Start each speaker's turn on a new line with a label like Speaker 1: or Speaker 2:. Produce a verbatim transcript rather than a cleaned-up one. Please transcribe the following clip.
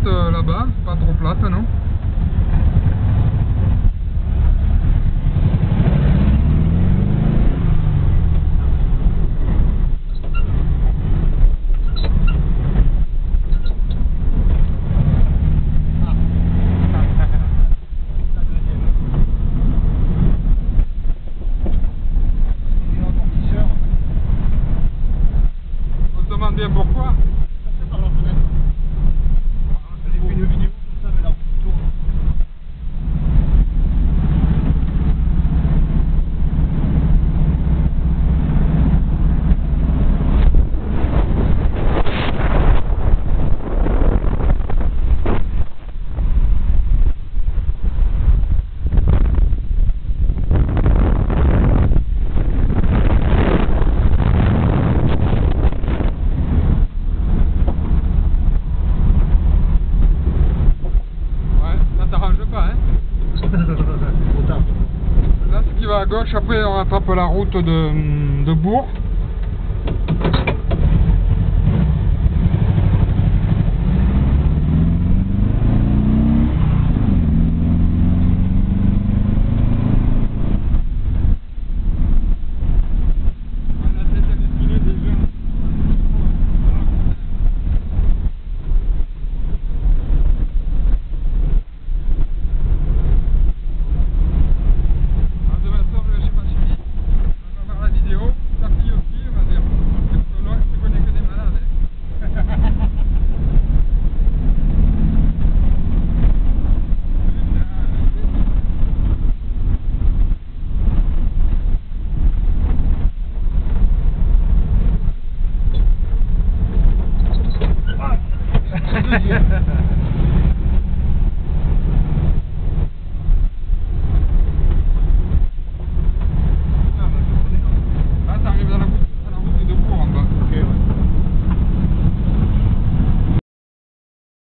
Speaker 1: euh, là-bas, pas trop plate, non? On se demande bien pourquoi.
Speaker 2: Par la fenêtre. J'ai vu une vidéo comme ça, mais la roue tourne.
Speaker 1: Là, ce qui va à gauche, après on rattrape la route de, de Bourg.